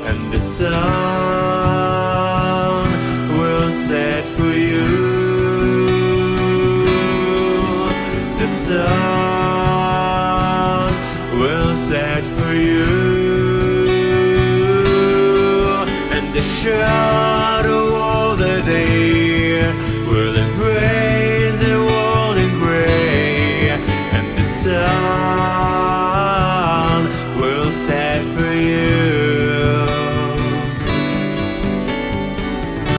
and the sun will set for you. The sun will set for you, and the shadow of the day will embrace the world in gray, and the sun